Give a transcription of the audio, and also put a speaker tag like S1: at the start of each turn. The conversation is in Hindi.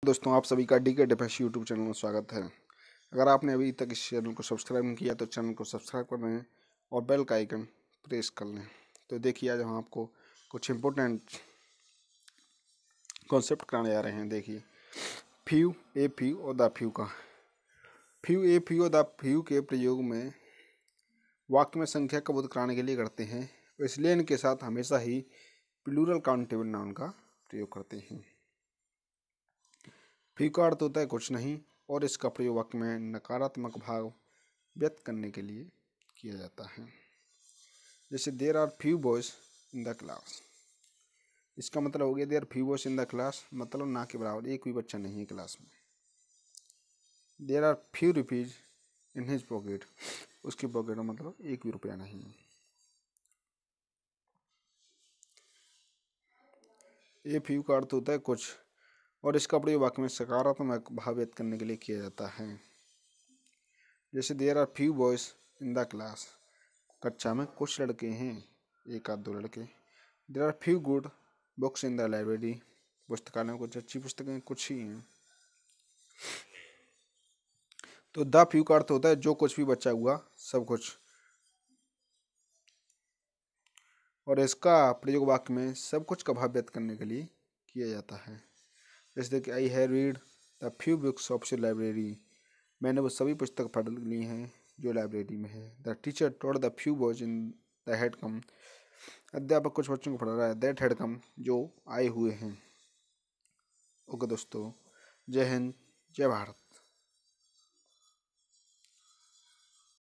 S1: दोस्तों, आप सभी का डी के डिफेंस यूट्यूब चैनल में स्वागत है। अगर आपने अभी तक इस चैनल को सब्सक्राइब नहीं किया तो चैनल को सब्सक्राइब कर लें और बेल का आइकन प्रेस कर लें। तो देखिए, आज हम आपको कुछ इम्पोर्टेंट कॉन्सेप्ट कराने जा रहे हैं। देखिए, फ्यू, ए फ्यू और द फ्यू का फ्यू, ए फ्यू और द फ्यू के प्रयोग में वाक्य में संख्या का बोध कराने के लिए करते हैं, इसलिए इनके साथ हमेशा ही प्लूरल काउंटेबल नाउन का प्रयोग करते हैं। फ्यू का अर्थ होता है कुछ नहीं, और इसका प्रयोग वाक्य में नकारात्मक भाव व्यक्त करने के लिए किया जाता है। जैसे there are few boys in the class, इसका मतलब हो गया there few boys in the class, मतलब ना के बराबर, एक भी बच्चा नहीं है क्लास में। There are few rupees in his pocket, उसकी पॉकेट में मतलब एक भी रुपया नहीं है। ए फ्यू का अर्थ होता है कुछ, और इसका प्रयोग वाक्य में सकारात्मक भाव व्यक्त करने के लिए किया जाता है। जैसे there are few boys in the class, कक्षा में कुछ लड़के हैं, एक आध दो लड़के। There are few good books in the library, पुस्तकालय में कुछ अच्छी पुस्तकें कुछ ही हैं। तो द फ्यू का अर्थ होता है जो कुछ भी बचा हुआ सब कुछ, और इसका प्रयोग वाक्य में सब कुछ का भाव व्यक्त करने के लिए किया जाता है। जैसे देखिए, I have read the few books of library, मैंने वो सभी पुस्तक पढ़ ली हैं जो लाइब्रेरी में है। The teacher told the few boys in the had come, अध्यापक कुछ बच्चों को पढ़ा रहा है, दैट हैड कम, जो आए हुए हैं। ओके दोस्तों, जय हिंद, जय भारत।